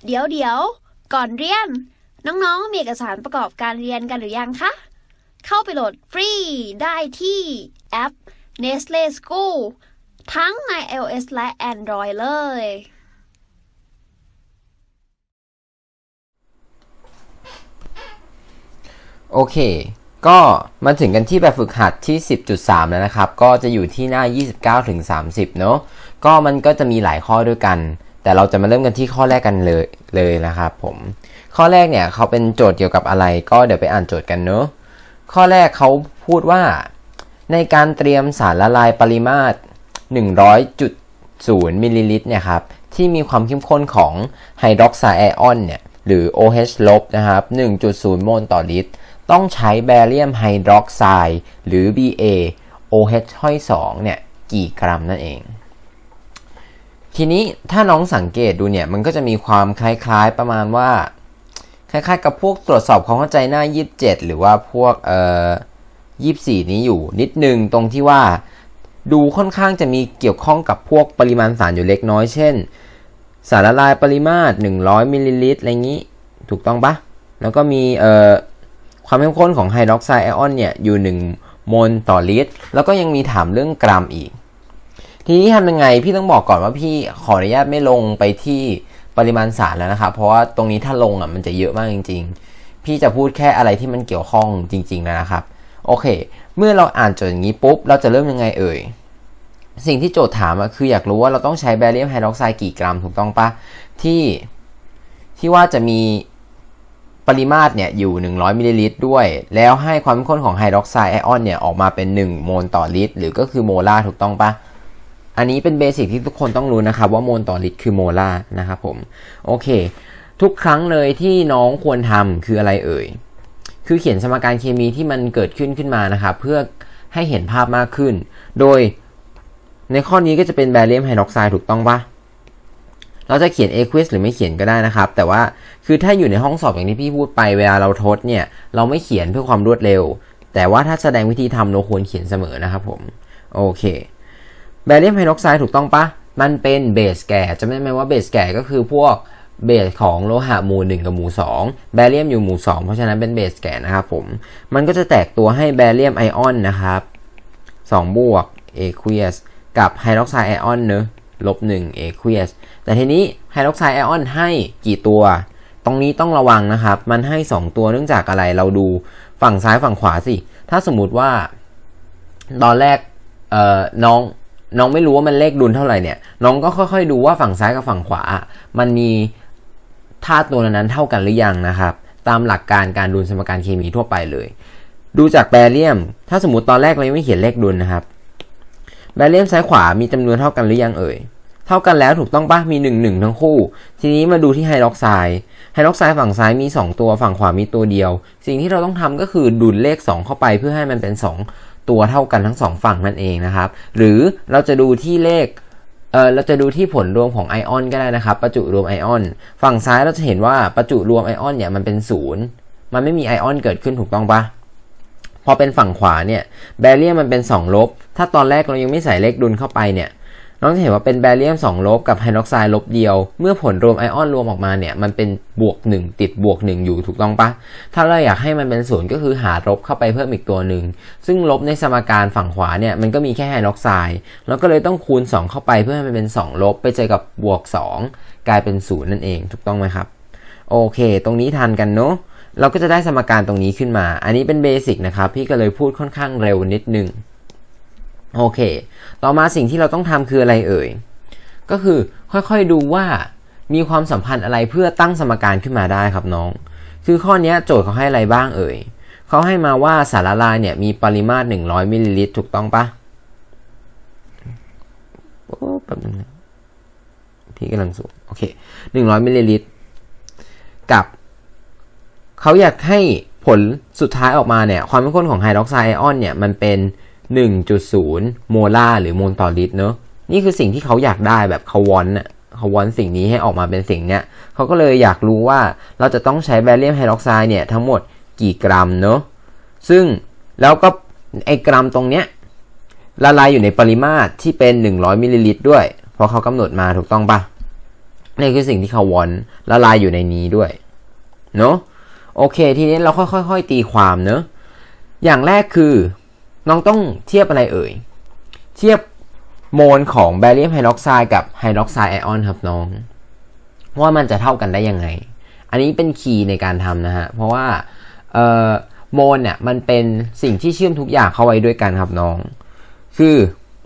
เดี๋ยวก่อนเรียนน้องๆมีเอกสารประกอบการเรียนกันหรือยังคะเข้าไปโหลดฟรีได้ที่แอป Nestle School ทั้งใน iOS และ Android เลยโอเคก็มาถึงกันที่แบบฝึกหัดที่ 10.3 แล้วนะครับก็จะอยู่ที่หน้า 29-30 เนอะก็มันก็จะมีหลายข้อด้วยกันแต่เราจะมาเริ่มกันที่ข้อแรกกันเลยนะครับผมข้อแรกเนี่ยเขาเป็นโจทย์เกี่ยวกับอะไรก็เดี๋ยวไปอ่านโจทย์กันเนอะข้อแรกเขาพูดว่าในการเตรียมสารละลายปริมาตร 100.0 มิลลิลิตรเนี่ยครับที่มีความเข้มข้นของไฮดรอกไซด์ไอออนเนี่ยหรือ OH ลบนะครับ 1.0 โมลต่อลิตรต้องใช้แบเรียมไฮดรอกไซด์หรือ Ba OH ห้อย2เนี่ยกี่กรัมนั่นเองทีนี้ถ้าน้องสังเกตดูเนี่ยมันก็จะมีความคล้ายๆประมาณว่าคล้ายๆกับพวกตรวจสอบความเข้าใจหน้า27หรือว่าพวก24นี้อยู่นิดนึงตรงที่ว่าดูค่อนข้างจะมีเกี่ยวข้องกับพวกปริมาณสารอยู่เล็กน้อยเช่นสารละลายปริมาตร100มิลลิลิตรอะไรงี้ถูกต้องปะแล้วก็มีความเข้มข้นของไฮดรอกไซด์ไอออนเนี่ยอยู่1โมลต่อลิตรแล้วก็ยังมีถามเรื่องกรัมอีกทีนี้ทำยังไงพี่ต้องบอกก่อนว่าพี่ขออนุญาตไม่ลงไปที่ปริมาณสารแล้วนะครับเพราะว่าตรงนี้ถ้าลงมันจะเยอะมากจริงๆพี่จะพูดแค่อะไรที่มันเกี่ยวข้องจริงๆแล้วนะครับโอเคเมื่อเราอ่านโจทย์อย่างนี้ปุ๊บเราจะเริ่มยังไงสิ่งที่โจทย์ถามคืออยากรู้ว่าเราต้องใช้แบเรียมไฮดรอกไซด์กี่กรัมถูกต้องปะที่ว่าจะมีปริมาตรเนี่ยอยู่100มิลลิลิตรด้วยแล้วให้ความเข้มข้นของไฮดรอกไซด์ไอออนเนี่ยออกมาเป็น1โมลต่อลิตรหรือก็คือโมลาร์ถูกต้องปะอันนี้เป็นเบสิกที่ทุกคนต้องรู้นะครับว่าโมลต่อลิตรคือโมลาร์นะครับผมโอเคทุกครั้งเลยที่น้องควรทำคืออะไรคือเขียนสมการเคมีที่มันเกิดขึ้นมานะครับเพื่อให้เห็นภาพมากขึ้นโดยในข้อนี้ก็จะเป็นแบเรียมไฮดรอกไซด์ถูกต้องปะเราจะเขียน aqueous หรือไม่เขียนก็ได้นะครับแต่ว่าคือถ้าอยู่ในห้องสอบอย่างที่พี่พูดไปเวลาเราทดเนี่ยเราไม่เขียนเพื่อความรวดเร็วแต่ว่าถ้าแสดงวิธีทำเราควรเขียนเสมอนะครับผมโอเคแบเรียมไฮดรอกไซด์ถูกต้องปะมันเป็นเบสแก่จำได้ไหมว่าเบสแก่ก็คือพวกเบสของโลหะหมู่1กับหมู่2แบเรียมอยู่หมู่2เพราะฉะนั้นเป็นเบสแก่นะครับผมมันก็จะแตกตัวให้แบเรียมไอออนนะครับ2บวก aqueous กับไฮดรอกไซด์ไอออนเนอะ-1 aqueous แต่ทีนี้ไฮดรอกไซด์ไอออนให้กี่ตัวตรงนี้ต้องระวังนะครับมันให้2ตัวเนื่องจากอะไรเราดูฝั่งซ้ายฝั่งขวาสิถ้าสมมุติว่าตอนแรกน้องไม่รู้ว่ามันเลขดุลเท่าไหร่เนี่ยน้องก็ค่อยๆดูว่าฝั่งซ้ายกับฝั่งขวามันมีธาตุตัวนั้นเท่ากันหรือยังนะครับตามหลักการการดุลสมการเคมีทั่วไปเลยดูจากแบเรียมถ้าสมมติตอนแรกเราไม่เขียนเลขดุลนะครับแบเรียมซ้ายขวามีจำนวนเท่ากันหรือยังเท่ากันแล้วถูกต้องปะมี1ทั้งคู่ทีนี้มาดูที่ไฮดรอกไซด์ฝั่งซ้ายมี2ตัวฝั่งขวามีตัวเดียวสิ่งที่เราต้องทำก็คือดุลเลข2เข้าไปเพื่อให้มันเป็น2ตัวเท่ากันทั้ง2ฝั่งนั่นเองนะครับหรือเราจะดูที่เลขเราจะดูที่ผลรวมของไอออนก็ได้นะครับประจุรวมไอออนฝั่งซ้ายเราจะเห็นว่าประจุรวมไอออนเนี่ยมันเป็น0มันไม่มีไอออนเกิดขึ้นถูกต้องปะพอเป็นฝั่งขวาเนี่ยแบเรียมมันเป็น2ลบถ้าตอนแรกเรายังไม่ใส่เลขดุลเข้าไปเนี่ยน้องจะเห็นว่าเป็นแบเรียม2ลบกับไฮดรอกไซด์ลบเดียวเมื่อผลรวมไอออนรวมออกมาเนี่ยมันเป็นบวก1ติดบวก1อยู่ถูกต้องปะถ้าเราอยากให้มันเป็น0ก็คือหาลบเข้าไปเพิ่มอีกตัวหนึ่งซึ่งลบในสมการฝั่งขวาเนี่ยมันก็มีแค่ไฮดรอกไซด์แล้วก็เลยต้องคูณ2เข้าไปเพื่อให้มันเป็น2ลบไปเจอกับบวก2กลายเป็น0นั่นเองถูกต้องไหมครับโอเคตรงนี้ทันกันเนาะเราก็จะได้สมการตรงนี้ขึ้นมาอันนี้เป็นเบสิกนะครับพี่ก็เลยพูดค่อนข้างเร็วนิดนึงโอเคต่อมาสิ่งที่เราต้องทำคืออะไรก็คือค่อยๆดูว่ามีความสัมพันธ์อะไรเพื่อตั้งสมการขึ้นมาได้ครับน้องคือข้อนี้โจทย์เขาให้อะไรบ้างเขาให้มาว่าสารละลายเนี่ยมีปริมาตร100มิลลิลิตรถูกต้องปะโอ้แป๊บนึงนะพี่กำลังสูงโอเค100มิลลิลิตรกับเขาอยากให้ผลสุดท้ายออกมาเนี่ยความเข้มข้นของไฮดรอกไซด์ไอออนเนี่ยมันเป็น 1.0 โมลาร์หรือโมลต่อลิตรเนอะนี่คือสิ่งที่เขาอยากได้แบบเขาวอนสิ่งนี้ให้ออกมาเป็นสิ่งเนี้ยเขาก็เลยอยากรู้ว่าเราจะต้องใช้แบเรียมไฮดรอกไซด์เนี่ยทั้งหมดกี่กรัมเนอะซึ่งแล้วก็ไอกรัมตรงเนี้ยละลายอยู่ในปริมาตรที่เป็น100มิลลิลิตรด้วยเพราะเขากำหนดมาถูกต้องปะนี่คือสิ่งที่เขาวอนละลายอยู่ในนี้ด้วยเนาะโอเคทีนี้เราค่อยๆตีความเนาะอย่างแรกคือน้องต้องเทียบอะไรเอ่ยเทียบโมลของแบเรียมไฮดรอกไซด์กับไฮดรอกไซด์ไอออนครับน้องว่ามันจะเท่ากันได้ยังไงอันนี้เป็นคีย์ในการทำนะฮะเพราะว่าโมลเนี่ยมันเป็นสิ่งที่เชื่อมทุกอย่างเข้าไว้ด้วยกันครับน้องคือ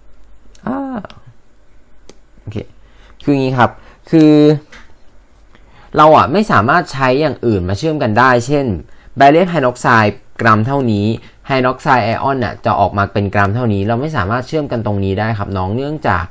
โอเคคืออย่างนี้ครับคือเราไม่สามารถใช้อย่างอื่นมาเชื่อมกันได้เช่นแบเรียมไฮดรอกไซด์กรัมเท่านี้ไฮดรอกไซด์ไอออนจะออกมาเป็นกรัมเท่านี้เราไม่สามารถเชื่อมกันตรงนี้ได้ครับน้องเนื่องจาก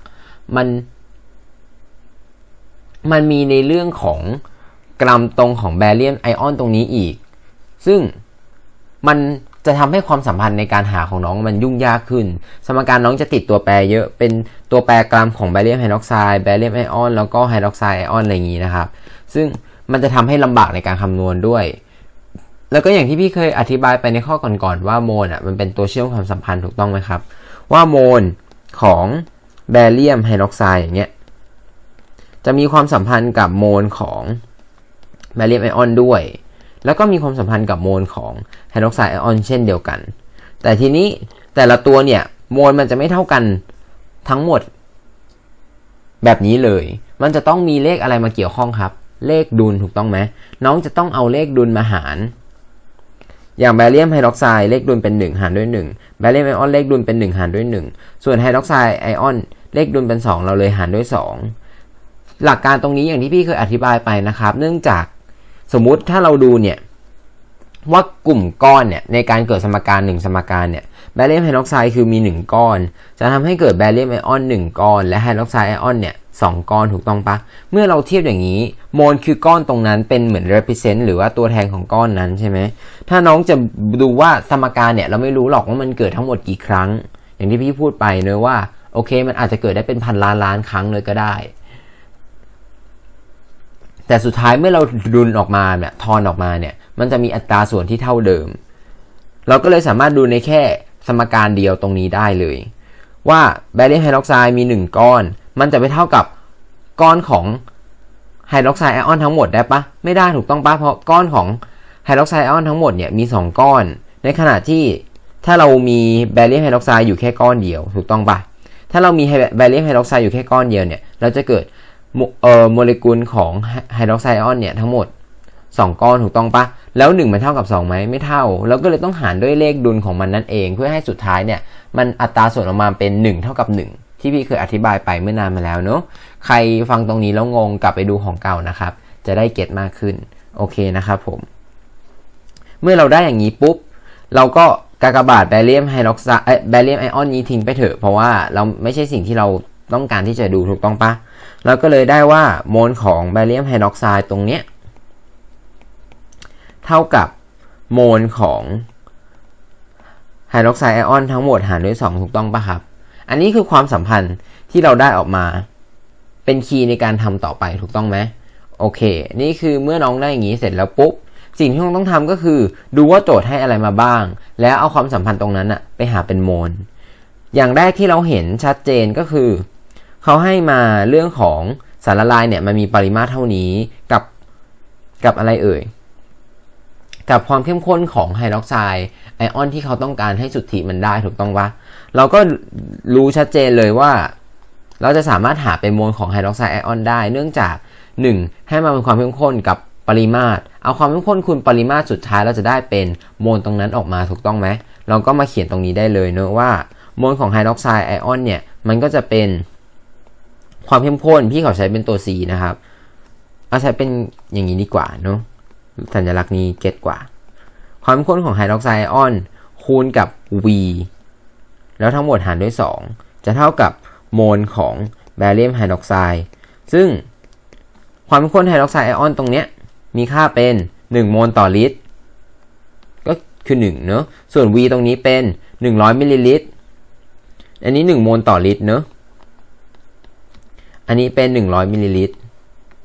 มันมีในเรื่องของกรัมตรงของแบเรียมไอออนตรงนี้อีกซึ่งมันจะทำให้ความสัมพันธ์ในการหาของน้องมันยุ่งยากขึ้นสมการน้องจะติดตัวแปรเยอะเป็นตัวแปรกรัมของแบเรียมไฮดรอกไซด์แบเรียมไอออนแล้วก็ไฮดรอกไซด์ไอออนอะไรอย่างนี้นะครับซึ่งมันจะทำให้ลำบากในการคำนวณด้วยแล้วก็อย่างที่พี่เคยอธิบายไปในข้อก่อนๆว่าโมลมันเป็นตัวเชื่อมความสัมพันธ์ถูกต้องไหมครับว่าโมลของแบเรียมไฮดรอกไซด์อย่างเงี้ยจะมีความสัมพันธ์กับโมลของแบเรียมไอออนด้วยแล้วก็มีความสัมพันธ์กับโมลของไฮดรอกไซด์ไอออนเช่นเดียวกันแต่ทีนี้แต่ละตัวเนี่ยโมลมันจะไม่เท่ากันทั้งหมดแบบนี้เลยมันจะต้องมีเลขอะไรมาเกี่ยวข้องครับเลขดุลถูกต้องไหมน้องจะต้องเอาเลขดุลมาหารอย่างแบเรียมไฮดรอกไซด์เลขดุลเป็น1หารด้วย1แบเรียมไอออนเลขดุลเป็น1หารด้วย1ส่วนไฮดรอกไซด์ไอออนเลขดุลเป็น2เราเลยหารด้วย2หลักการตรงนี้อย่างที่พี่เคยอธิบายไปนะครับเนื่องจากสมมุติถ้าเราดูเนี่ยว่ากลุ่มก้อนเนี่ยในการเกิดสมการ1สมการเนี่ยแบเรียมไฮดรอกไซด์คือมี1ก้อนจะทำให้เกิดแบเรียมไอออน1ก้อนและไฮดรอกไซด์ไอออนเนี่ย2ก้อนถูกต้องปะเมื่อเราเทียบอย่างนี้โมลคือก้อนตรงนั้นเป็นเหมือน represent หรือว่าตัวแทนของก้อนนั้นใช่ไหมถ้าน้องจะดูว่าสมการเนี่ยเราไม่รู้หรอกว่ามันเกิดทั้งหมดกี่ครั้งอย่างที่พี่พูดไปเนอะว่าโอเคมันอาจจะเกิดได้เป็นพันล้านครั้งเลยก็ได้แต่สุดท้ายเมื่อเราดุลออกมาเนี่ยทอนออกมาเนี่ยมันจะมีอัตราส่วนที่เท่าเดิมเราก็เลยสามารถดูในแค่สมการเดียวตรงนี้ได้เลยว่าแบเรียมไฮดรอกไซด์มี1ก้อนมันจะไปเท่ากับก้อนของไฮดรอกไซด์ไอออนทั้งหมดได้ปะไม่ได้ถูกต้องปะเพราะก้อนของไฮดรอกไซด์ไอออนทั้งหมดเนี่ยมี2ก้อนในขณะที่ถ้าเรามีแบเรียมไฮดรอกไซด์อยู่แค่ก้อนเดียวถูกต้องปะถ้าเรามีแบเรียมไฮดรอกไซด์อยู่แค่ก้อนเดียวเนี่ยเราจะเกิดโมเลกุลของไฮดรอกไซด์ไอออนเนี่ยทั้งหมด2ก้อนถูกต้องปะแล้ว1มันเท่ากับ2ไหมไม่เท่าเราก็เลยต้องหารด้วยเลขดุลของมันนั่นเองเพื่อให้สุดท้ายเนี่ยมันอัตราส่วนออกมาเป็น1เท่ากับ1ที่พี่เคยอธิบายไปเมื่อนานมาแล้วเนอะใครฟังตรงนี้แล้วงงกลับไปดูของเก่านะครับจะได้เก็ตมากขึ้นโอเคนะครับผมเมื่อเราได้อย่างนี้ปุ๊บเราก็กากบาทแบเรียมไฮดรอกไซด์แบเรียมไอออนนี้ทิ้งไปเถอะเพราะว่าเราไม่ใช่สิ่งที่เราต้องการที่จะดูถูกต้องปะเราก็เลยได้ว่าโมลของแบเรียมไฮดรอกไซด์ตรงเนี้ยเท่ากับโมลของไฮดรอกไซด์ไอออนทั้งหมดหารด้วย2ถูกต้องปะครับอันนี้คือความสัมพันธ์ที่เราได้ออกมาเป็นคีย์ในการทำต่อไปถูกต้องไหมโอเคนี่คือเมื่อน้องได้อย่างนี้เสร็จแล้วปุ๊บสิ่งที่น้องต้องทำก็คือดูว่าโจทย์ให้อะไรมาบ้างแล้วเอาความสัมพันธ์ตรงนั้นไปหาเป็นโมลอย่างแรกที่เราเห็นชัดเจนก็คือเขาให้มาเรื่องของสารละลายเนี่ยมันมีปริมาตรเท่านี้กับอะไรเอ่ยกับความเข้มข้นของไฮดรอกไซด์ไอออนที่เขาต้องการให้สุทธิมันได้ถูกต้องปะเราก็รู้ชัดเจนเลยว่าเราจะสามารถหาเป็นโมลของไฮดรอกไซด์ไอออนได้เนื่องจาก1ให้มาเป็นความเข้มข้นกับปริมาตรเอาความเข้มข้นคูณปริมาตรสุดท้ายเราจะได้เป็นโมลตรงนั้นออกมาถูกต้องไหมเราก็มาเขียนตรงนี้ได้เลยเนอะว่าโมลของไฮดรอกไซด์ไอออนเนี่ยมันก็จะเป็นความเข้มข้นพี่เขาใช้เป็นตัว C นะครับเอาใช้เป็นอย่างนี้ดีกว่าเนอะสัญลักษณ์นี้เก็ตกว่าความเข้มข้นของไฮดรอกไซด์ไอออนคูณกับ V แล้วทั้งหมดหารด้วย2จะเท่ากับโมลของแบเรียมไฮดรอกไซด์ซึ่งความเข้มข้นไฮดรอกไซด์ไอออนตรงเนี้ยมีค่าเป็น1โมลต่อลิตรก็คือ1เนอะส่วน V ตรงนี้เป็น100มิลลิลิตรอันนี้1โมลต่อลิตรเนอะอันนี้เป็น100มิลลิลิตร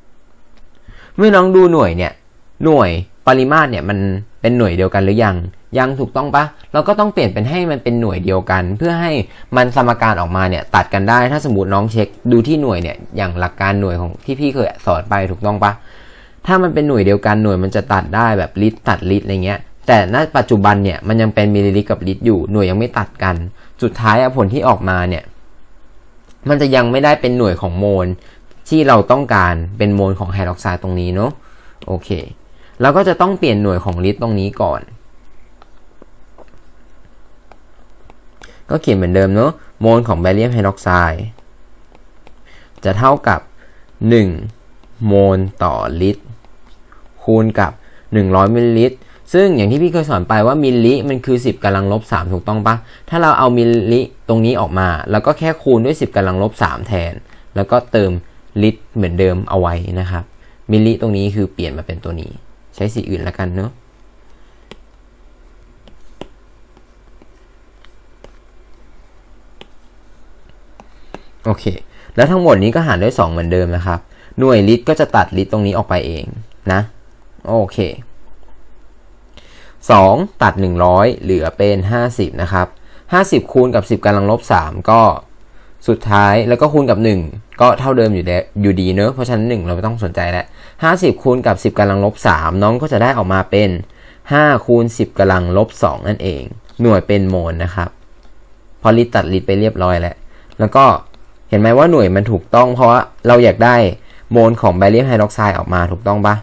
เมื่อน้องดูหน่วยเนี่ยหน่วยปริมาตรเนี่ยมันเป็นหน่วยเดียวกันหรือยังยังถูกต้องปะเราก็ต้องเปลี่ยนเป็นให้มันเป็นหน่วยเดียวกันเพื่อให้มันสมการออกมาเนี่ยตัดกันได้ถ้าสมมติน้องเช็คดูที่หน่วยเนี่ยอย่างหลักการหน่วยของที่พี่เคยสอนไปถูกต้องปะถ้ามันเป็นหน่วยเดียวกันหน่วยมันจะตัดได้แบบลิตรตัดลิตรอะไรเงี้ยแต่ณปัจจุบันเนี่ยมันยังเป็นมิลลิลิตรกับลิตรอยู่หน่วยยังไม่ตัดกันสุดท้ายผลที่ออกมาเนี่ยมันจะยังไม่ได้เป็นหน่วยของโมลที่เราต้องการเป็นโมลของไฮดรอกไซด์ตรงนี้เนาะโอเคเราก็จะต้องเปลี่ยนหน่วยของลิตรตรงนี้ก่อนก็เขียนเหมือนเดิมเนาะโมลของแบเรียมไฮดรอกไซด์จะเท่ากับ1โมลต่อลิตรคูณกับ100มิลลิลิตรซึ่งอย่างที่พี่เคยสอนไปว่ามิลลิมันคือ10กำลังลบ3ถูกต้องปะถ้าเราเอามิลลิตรงนี้ออกมาแล้วก็แค่คูณด้วย10กำลังลบ3แทนแล้วก็เติมลิตรเหมือนเดิมเอาไว้นะครับมิลลิตรงนี้คือเปลี่ยนมาเป็นตัวนี้ใช้สีอื่นแล้วกันเนาะโอเคแล้วทั้งหมดนี้ก็หารด้วย2เหมือนเดิมนะครับหน่วยลิตรก็จะตัดลิตรตรงนี้ออกไปเองนะโอเค2ตัด100เหลือเป็น50นะครับ50คูณกับ10กำลังลบ3ก็สุดท้ายแล้วก็คูณกับ1ก็เท่าเดิมอยู่ดีเนอะเพราะฉะนั้น1เราไม่ต้องสนใจแล้ว50คูณกับ10กำลังลบ3น้องก็จะได้ออกมาเป็น5คูณ10กำลังลบ2นั่นเองหน่วยเป็นโมลนะครับพอลิตรตัดลิตรไปเรียบร้อยแล้วก็เห็นไหมว่าหน่วยมันถูกต้องเพราะว่าเราอยากได้โมลของแบเรียมไฮดรอกไซด์ออกมาถูกต้องปะ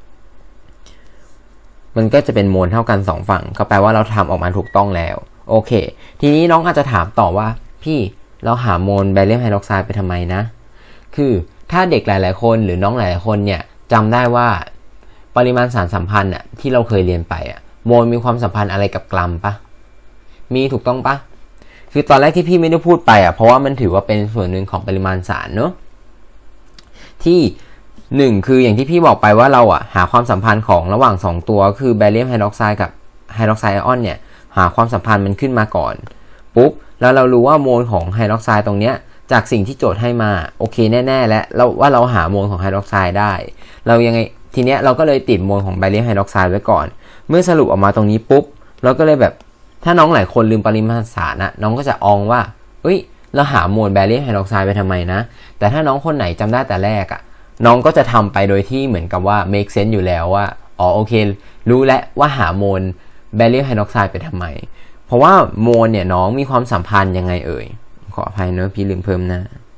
มันก็จะเป็นโมลเท่ากัน2ฝั่งก็แปลว่าเราทำออกมาถูกต้องแล้วโอเคทีนี้น้องอาจจะถามต่อว่าพี่เราหาโมลแบเรียมไฮดรอกไซด์ไปทำไมนะคือถ้าเด็กหลายๆคนหรือน้องหลายๆคนเนี่ยจำได้ว่าปริมาณสารสัมพันธ์ที่เราเคยเรียนไปโมลมีความสัมพันธ์อะไรกับกรัมปะมีถูกต้องปะคือตอนแรกที่พี่ไม่ได้พูดไปเพราะว่ามันถือว่าเป็นส่วนหนึ่งของปริมาณสารเนอะที่คืออย่างที่พี่บอกไปว่าเราหาความสัมพันธ์ของระหว่าง2ตัวคือแบเรียมไฮดรอกไซด์กับไฮดรอกไซด์ไอออนเนี่ยหาความสัมพันธ์มันขึ้นมาก่อนปุ๊บแล้วเรารู้ว่าโมลของไฮดรอกไซด์ตรงเนี้ยจากสิ่งที่โจทย์ให้มาโอเคแน่ๆแล้วว่าเราหาโมลของไฮดรอกไซด์ได้เรายังไงทีเนี้ยเราก็เลยติดโมลของแบเรียมไฮดรอกไซด์ไว้ก่อนเมื่อสรุปออกมาตรงนี้ปุ๊บเราก็เลยแบบถ้าน้องหลายคนลืมปริมาณสารน้องก็จะองว่าเราหาโมลแบเรียมไฮดรอกไซด์ไปทำไมนะแต่ถ้าน้องคนไหนจำได้แต่แรกน้องก็จะทำไปโดยที่เหมือนกับว่า make sense อยู่แล้วว่าโอเครู้แล้วว่าหาโมลแบเรียมไฮดรอกไซด์ไปทำไมเพราะว่าโมลเนี่ยน้องมีความสัมพันธ์ยังไงขออภัยเนอะพี่ลืมเพิ่มนะ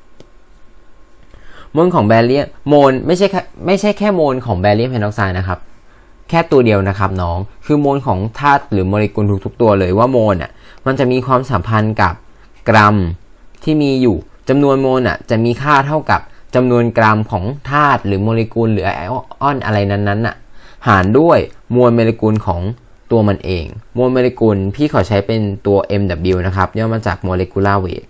โมลของแบเรียมโมลไม่ใช่แค่โมลของแบเรียมไฮดรอกไซด์นะครับแค่ตัวเดียวนะครับน้องคือโมลของธาตุหรือโมเลกุลทุกๆตัวเลยว่าโมลมันจะมีความสัมพันธ์กับกรัมที่มีอยู่จำนวนโมลจะมีค่าเท่ากับจำนวนกรัมของธาตุหรือโมเลกุลหรือไอออนอะไรนั้นหารด้วยมวลโมเลกุลของตัวมันเองมวลโมเลกุลพี่ขอใช้เป็นตัว MW นะครับย่อมาจาก molecular weight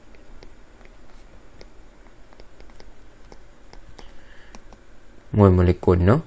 มวลโมเลกุลเนาะ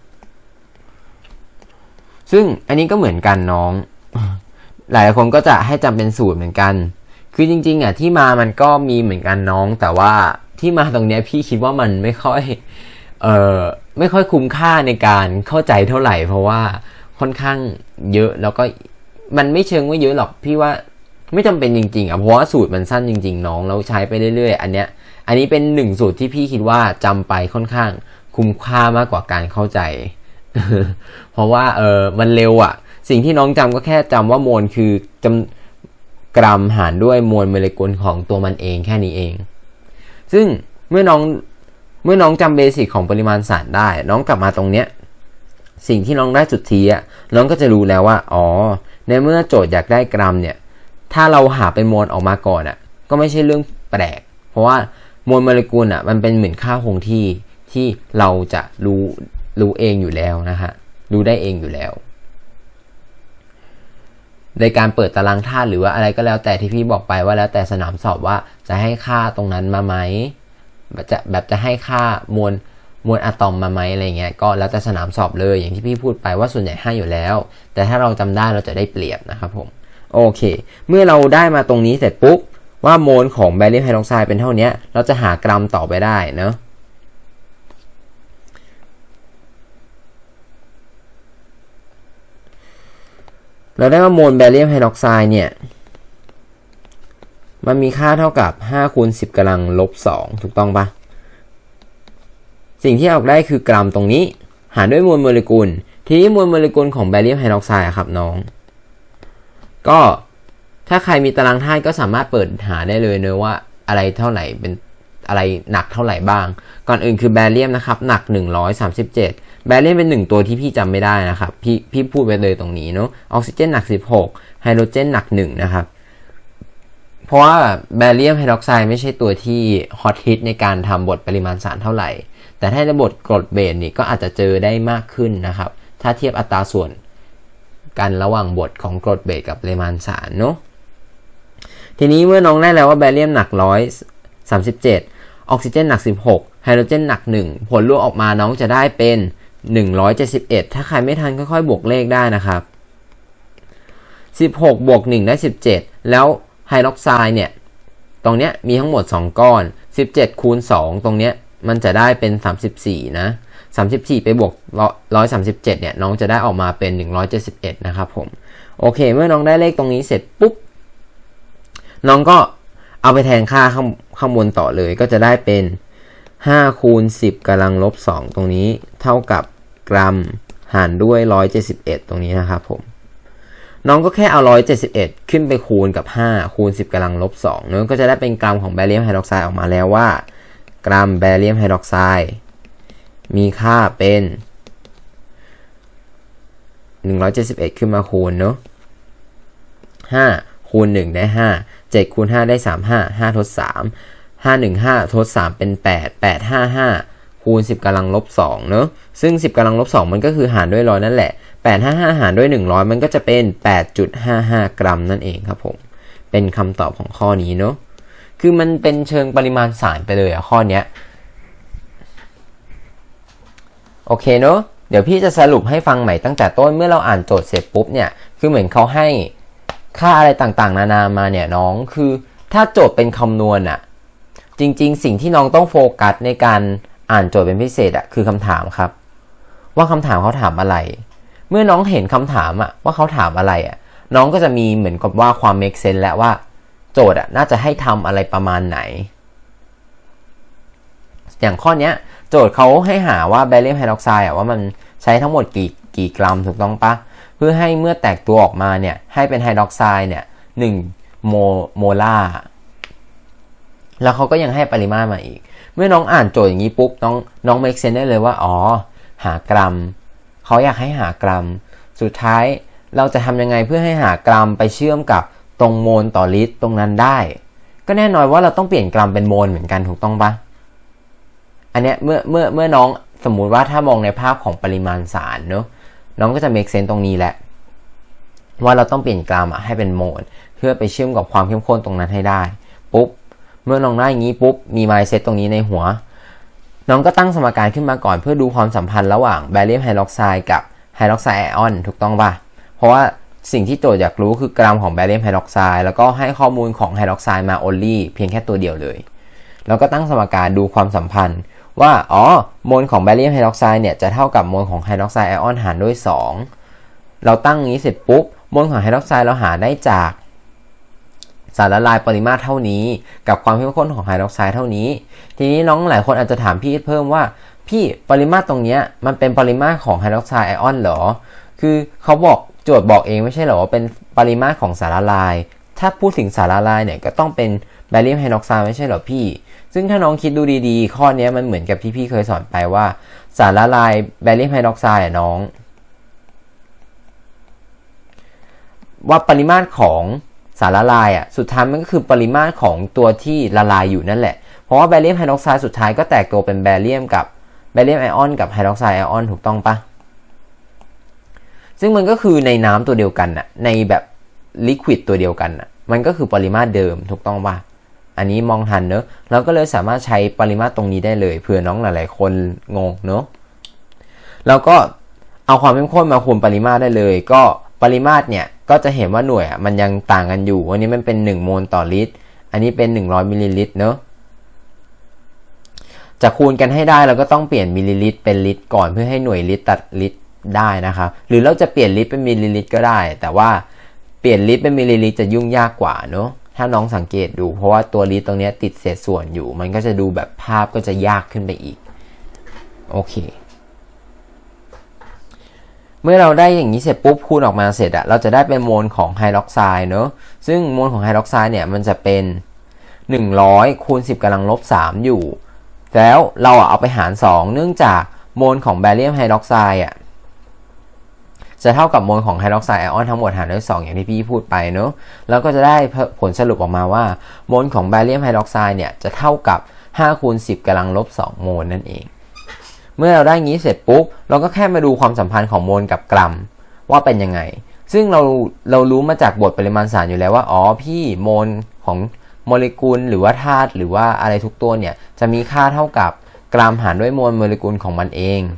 ซึ่งอันนี้ก็เหมือนกันน้องหลายคนก็จะให้จำเป็นสูตรเหมือนกันคือจริงๆที่มามันก็มีเหมือนกันน้องแต่ว่าที่มาตรงนี้พี่คิดว่ามันไม่ค่อยคุ้มค่าในการเข้าใจเท่าไหร่เพราะว่าค่อนข้างเยอะแล้วก็มันไม่เชิงว่าเยอะหรอกพี่ว่าไม่จำเป็นจริงๆเพราะว่าสูตรมันสั้นจริงๆน้องแล้วใช้ไปเรื่อยๆอันนี้เป็น1สูตรที่พี่คิดว่าจำไปค่อนข้างคุ้มค่ามากกว่าการเข้าใจ เพราะว่ามันเร็วสิ่งที่น้องจำก็แค่จำว่าโมลคือกรัมหารด้วยมวลโมเลกุลของตัวมันเองแค่นี้เองซึ่งเมื่อน้องจำเบสิกของปริมาณสารได้น้องกลับมาตรงเนี้ยสิ่งที่น้องได้สุดทีน้องก็จะรู้แล้วว่าในเมื่อโจทย์อยากได้กรัมเนี่ยถ้าเราหาเป็นโมลออกมาก่อนก็ไม่ใช่เรื่องแปลกเพราะว่ามวลโมเลกุลมันเป็นเหมือนค่าคงที่เราจะรู้เองอยู่แล้วนะฮะรู้ได้เองอยู่แล้วในการเปิดตารางธาตุหรือว่าอะไรก็แล้วแต่ที่พี่บอกไปว่าแล้วแต่สนามสอบว่าจะให้ค่าตรงนั้นมาไหมจะให้ค่ามวลอะตอมมาไหมอะไรเงี้ยก็แล้วแต่สนามสอบเลยอย่างที่พี่พูดไปว่าส่วนใหญ่ให้อยู่แล้วแต่ถ้าเราจำได้เราจะได้เปรียบนะครับผมโอเคเมื่อเราได้มาตรงนี้เสร็จปุ๊บว่าโมลของแบเรียมไฮดรอกไซด์เป็นเท่านี้เราจะหากรัมต่อไปได้เนาะเราได้ว่าโมลแบเรียมไฮดรอกไซด์เนี่ยมันมีค่าเท่ากับ5 คูณ 10 กำลังลบ 2ถูกต้องปะสิ่งที่ออกได้คือกรัมตรงนี้หารด้วยมวลโมเลกุลทีนี้มวลโมเลกุลของแบเรียมไฮดรอกไซด์ครับน้องก็ถ้าใครมีตารางธาตุก็สามารถเปิดหาได้เลยเนอะว่าอะไรเท่าไหร่เป็นอะไรหนักเท่าไหร่บ้างก่อนอื่นคือแบเรียมนะครับหนัก137แบเรียมเป็น1ตัวที่พี่จำไม่ได้นะครับพี่พูดไปเลยตรงนี้เนาะออกซิเจนหนัก16ไฮโดรเจนหนัก1นะครับเพราะว่าแบเรียมไฮดรอกไซด์ไม่ใช่ตัวที่ฮอตฮิตในการทำบทปริมาณสารเท่าไหร่แต่ถ้าในบทกรดเบสนี่ก็อาจจะเจอได้มากขึ้นนะครับถ้าเทียบอัตราส่วนกันระหว่างบทของกรดเบสกับปริมาณสารเนาะทีนี้เมื่อน้องได้แล้วว่าแบเรียมหนัก137ออกซิเจนหนัก16ไฮโดรเจนหนัก1ผลรวมออกมาน้องจะได้เป็น171ถ้าใครไม่ทันค่อยๆบวกเลขได้นะครับ16บวก1ได้17แล้วไฮดรอกไซด์เนี่ยตรงเนี้ยมีทั้งหมด2ก้อน17คูณ2ตรงเนี้ยมันจะได้เป็น34นะ34ไปบวก137เนี่ยน้องจะได้ออกมาเป็น171นะครับผมโอเคเมื่อน้องได้เลขตรงนี้เสร็จปุ๊บน้องก็เอาไปแทนค่าข้างบนต่อเลยก็จะได้เป็น5คูณ10กำลังลบ2ตรงนี้เท่ากับกรัมหารด้วย171ตรงนี้นะครับผมน้องก็แค่เอา171ขึ้นไปคูณกับ5คูณ10กำลังลบ2เนอะก็จะได้เป็นกรัมของแบเรียมไฮดรอกไซด์ออกมาแล้วว่ากรัมแบเรียมไฮดรอกไซด์มีค่าเป็น171ขึ้นมาคูณเนอะ5คูณ1ได้5 7คูณ5ได้35 5ทด3 515ทด3เป็น8 855คูณ10กำลังลบ2เนอะซึ่ง10กำลังลบ2มันก็คือหารด้วย100นั่นแหละ855หารด้วย100มันก็จะเป็น 8.55 กรัมนั่นเองครับผมเป็นคำตอบของข้อนี้เนอะคือมันเป็นเชิงปริมาณสารไปเลยข้อเนี้ยโอเคเนอะเดี๋ยวพี่จะสรุปให้ฟังใหม่ตั้งแต่ต้นเมื่อเราอ่านโจทย์เสร็จปุ๊บเนี่ยคือเหมือนเขาให้ค่าอะไรต่างๆนานามาเนี่ยน้องคือถ้าโจทย์เป็นคำนวณอะจริงๆสิ่งที่น้องต้องโฟกัสในการอ่านโจทย์เป็นพิเศษอะคือคำถามครับว่าคำถามเขาถามอะไรเมื่อน้องเห็นคำถามอะว่าเขาถามอะไรอะน้องก็จะมีเหมือนกับว่าความ make sense แล้วว่าโจทย์อะน่าจะให้ทำอะไรประมาณไหนอย่างข้อเนี้ยโจทย์เขาให้หาว่าแบเรียมไฮดรอกไซด์ว่ามันใช้ทั้งหมดกี่กรัมถูกต้องปะเพื่อให้เมื่อแตกตัวออกมาเนี่ยให้เป็นไฮดรอกไซด์เนี่ย1โมลาร์แล้วเขาก็ยังให้ปริมาตรมาอีกเมื่อน้องอ่านโจทย์อย่างนี้ปุ๊บน้อง make sense ได้เลยว่าอ๋อหากรัมเขาอยากให้หากรัมสุดท้ายเราจะทำยังไงเพื่อให้หากรัมไปเชื่อมกับตรงโมลต่อลิตรตรงนั้นได้ก็แน่นอนว่าเราต้องเปลี่ยนกรัมเป็นโมลเหมือนกันถูกต้องปะอันเนี้ยเมื่อน้องสมมุติว่าถ้ามองในภาพของปริมาณสารเนอะน้องก็จะ make sense ตรงนี้แหละว่าเราต้องเปลี่ยนกรัมให้เป็นโมลเพื่อไปเชื่อมกับความเข้มข้นตรงนั้นให้ได้ปุ๊บเมื่อน้องได้อย่างนี้ปุ๊บมี mindset ตรงนี้ในหัวน้องก็ตั้งสมการขึ้นมาก่อนเพื่อดูความสัมพันธ์ระหว่างแบเรียมไฮดรอกไซด์กับไฮดรอกไซด์ไอออนถูกต้องป่ะเพราะว่าสิ่งที่โจทย์อยากรู้คือกรัมของแบเรียมไฮดรอกไซด์แล้วก็ให้ข้อมูลของไฮดรอกไซด์มา only เพียงแค่ตัวเดียวเลยแล้วก็ตั้งสมการดูความสัมพันธ์ว่าอ๋อโมลของแบเรียมไฮดรอกไซด์เนี่ยจะเท่ากับโมลของไฮดรอกไซด์ไอออนหารด้วย2เราตั้งนี้เสร็จปุ๊บโมลของไฮดรอกไซด์เราหาได้จากสารละลายปริมาตรเท่านี้กับความเข้มข้นของไฮดรอกไซด์เท่านี้ทีนี้น้องหลายคนอาจจะถามพี่เพิ่มว่าพี่ปริมาตรตรงนี้มันเป็นปริมาตรของไฮดรอกไซด์ไอออนเหรอคือเขาบอกโจทย์บอกเองไม่ใช่เหรอว่าเป็นปริมาตรของสารละลายถ้าพูดถึงสารละลายเนี่ยก็ต้องเป็นแบเรียมไฮดรอกไซด์ไม่ใช่เหรอพี่ซึ่งถ้าน้องคิดดูดีๆข้อนี้มันเหมือนกับที่พี่เคยสอนไปว่าสารละลายแบเรียมไฮดรอกไซด์น้องว่าปริมาตรของสารละลายสุดท้ายมันก็คือปริมาตรของตัวที่ละลายอยู่นั่นแหละเพราะว่าแบเรียมไฮดรอกไซด์สุดท้ายก็แตกตัวเป็นแบเรียมกับแบเรียมไอออนกับไฮดรอกไซด์ไอออนถูกต้องปะซึ่งมันก็คือในน้ำตัวเดียวกันในแบบลิควิดตัวเดียวกันมันก็คือปริมาตรเดิมถูกต้องปะอันนี้มองทันเนอะเราก็เลยสามารถใช้ปริมาตรตรงนี้ได้เลยเผื่อน้องหลายๆคนงงเนอะแล้วก็เอาความเข้มข้นมาคูณปริมาตรได้เลยก็ปริมาตรเนี่ยก็จะเห็นว่าหน่วยมันยังต่างกันอยู่อันนี้มันเป็น1โมลต่อลิตรอันนี้เป็น100มิลลิลิตรเนอะจะคูณกันให้ได้เราก็ต้องเปลี่ยนมิลลิลิตรเป็นลิตรก่อนเพื่อให้หน่วยลิตรตัดลิตรได้นะครับหรือเราจะเปลี่ยนลิตรเป็นมิลลิลิตรก็ได้แต่ว่าเปลี่ยนลิตรเป็นมิลลิลิตรจะยุ่งยากกว่าเนาะถ้าน้องสังเกตดูเพราะว่าตัวลิตรตรงนี้ติดเศษส่วนอยู่มันก็จะดูแบบภาพก็จะยากขึ้นไปอีกโอเคเมื่อเราได้อย่างนี้เสร็จปุ๊บคูณออกมาเสร็จเราจะได้เป็นโมลของไฮดรอกไซด์เนาะซึ่งโมลของไฮดรอกไซด์เนี่ยมันจะเป็น100คูณ10กำลังลบ3อยู่แล้วเราเอาไปหาร2เนื่องจากโมลของแบเรียมไฮดรอกไซด์จะเท่ากับโมลของไฮดรอกไซด์ไอออนทั้งหมดหารด้วย2อย่างที่พี่พูดไปเนาะแล้วก็จะได้ผลสรุปออกมาว่าโมลของแบเรียมไฮดรอกไซด์เนี่ยจะเท่ากับ5คูณ10กำลังลบ2โมลนั่นเองเมื่อเราได้งี้เสร็จปุ๊บเราก็แค่มาดูความสัมพันธ์ของโมลกับกรัมว่าเป็นยังไงซึ่งเรารู้มาจากบทปริมาณสารอยู่แล้วว่าอ๋อพี่โมลของโมเลกุลหรือว่าธาตุหรือว่าอะไรทุกตัวเนี่ยจะมีค่าเท่ากับกรัมหารด้วยโมเลกุลของมันเอง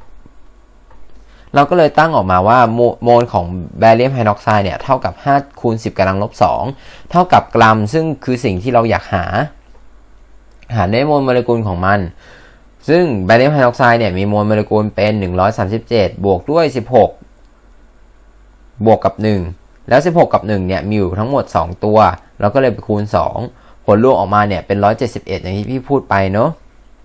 เราก็เลยตั้งออกมาว่าโมลของแบเรียมไฮดรอกไซด์เนี่ยเท่ากับ5คูณ10กำลังลบ2เท่ากับกรัมซึ่งคือสิ่งที่เราอยากหาด้วยโมเลกุลของมันซึ่งแบเรียมไฮดรอกไซด์เนี่ยมีโมเลกุลเป็น137บวกด้วย16บวกกับ1แล้ว16กับ1เนี่ยมีอยู่ทั้งหมด2ตัวเราก็เลยไปคูณ2ผลรวมออกมาเนี่ยเป็น171อย่างที่พี่พูดไปเนาะ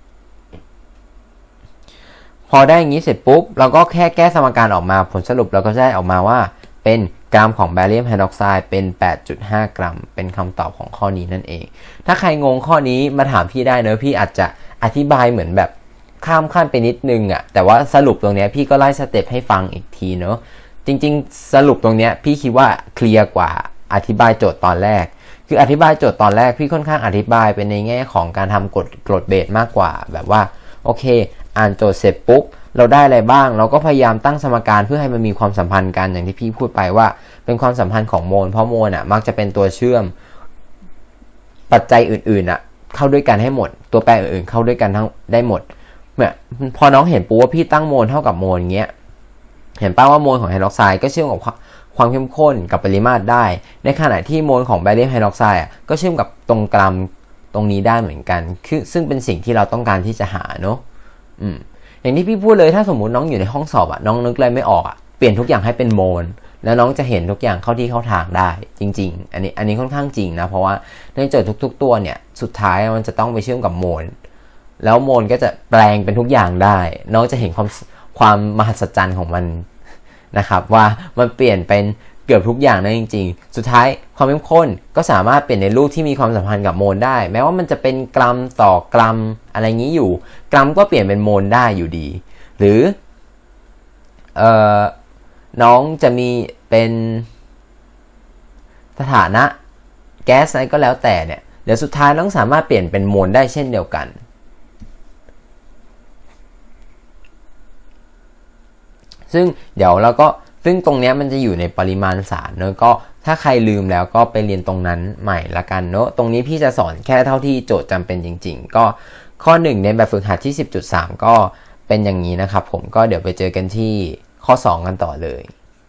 พอได้อย่างนี้เสร็จปุ๊บเราก็แค่แก้สมการออกมาผลสรุปเราก็ได้ออกมาว่าเป็นกรัมของแบเรียมไฮดรอกไซด์เป็น 8.5 กรัมเป็นคำตอบของข้อนี้นั่นเองถ้าใครงงข้อนี้มาถามพี่ได้เนอะพี่อาจจะอธิบายเหมือนแบบข้ามขั้นไปนิดนึงแต่ว่าสรุปตรงนี้พี่ก็ไล่สเต็ปให้ฟังอีกทีเนอะจริงๆสรุปตรงนี้พี่คิดว่าเคลียร์กว่าอธิบายโจทย์ตอนแรกคืออธิบายโจทย์ตอนแรกพี่ค่อนข้างอธิบายเป็นในแง่ของการทำกรดเบสมากกว่าแบบว่าโอเคอ่านโจทย์เสร็จปุ๊บเราได้อะไรบ้างเราก็พยายามตั้งสมการเพื่อให้มันมีความสัมพันธ์กันอย่างที่พี่พูดไปว่าเป็นความสัมพันธ์ของโมลเพราะโมลมักจะเป็นตัวเชื่อมปัจจัยอื่นๆเข้าด้วยกันให้หมดตัวแปรอื่นๆเข้าด้วยกันทั้งได้หมดเนี่ยพอน้องเห็นปุ๊บว่าพี่ตั้งโมลเท่ากับโมลอย่างเงี้ยเห็นป่าวว่าโมลของไฮดรอกไซด์ก็เชื่อมกับความเข้มข้นกับปริมาตรได้ในขณะที่โมลของแบเรียมไฮดรอกไซด์ก็เชื่อมกับตรงกรัมตรงนี้ได้เหมือนกันคือซึ่งเป็นสิ่งที่เราต้องการที่จะหาเนาะอย่างที่พี่พูดเลยถ้าสมมุติน้องอยู่ในห้องสอบน้องนึกอะไรไม่ออกเปลี่ยนทุกอย่างให้เป็นโมลแล้วน้องจะเห็นทุกอย่างเข้าที่เข้าทางได้จริงๆอันนี้ค่อนข้างจริงนะเพราะว่าในโจทย์ทุกๆตัวเนี่ยสุดท้ายมันจะต้องไปเชื่อมกับโมลแล้วโมลก็จะแปลงเป็นทุกอย่างได้น้องจะเห็นความมหัศจรรย์ของมันนะครับว่ามันเปลี่ยนเป็นเกือบทุกอย่างได้จริงๆสุดท้ายความเข้มข้นก็สามารถเปลี่ยนในรูปที่มีความสัมพันธ์กับโมลได้แม้ว่ามันจะเป็นกรัมต่อกรัมอะไรงี้อยู่กรัมก็เปลี่ยนเป็นโมลได้อยู่ดีหรือน้องจะมีเป็นสถานะแก๊สอะไรก็แล้วแต่เนี่ยเดี๋ยวสุดท้ายน้องสามารถเปลี่ยนเป็นโมลได้เช่นเดียวกันซึ่งเดี๋ยวเราก็ซึ่งตรงนี้มันจะอยู่ในปริมาณสารเนอะก็ถ้าใครลืมแล้วก็ไปเรียนตรงนั้นใหม่ละกันเนอะตรงนี้พี่จะสอนแค่เท่าที่โจทย์จำเป็นจริงๆก็ข้อ1ในแบบฝึกหัดที่ 10.3 ก็เป็นอย่างนี้นะครับผมก็เดี๋ยวไปเจอกันที่ข้อ2กันต่อเลย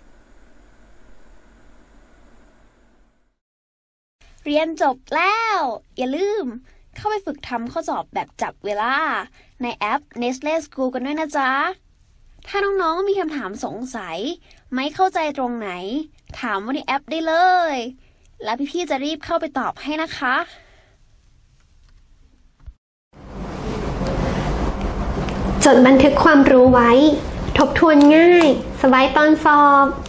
เรียนจบแล้วอย่าลืมเข้าไปฝึกทำข้อสอบแบบจับเวลาในแอป Nestle School กันด้วยนะจ๊ะถ้าน้องๆมีคำถามสงสัยไม่เข้าใจตรงไหนถามว่าในแอปได้เลยแล้วพี่ๆจะรีบเข้าไปตอบให้นะคะจดบันทึกความรู้ไว้ทบทวนง่ายสบายตอนสอบ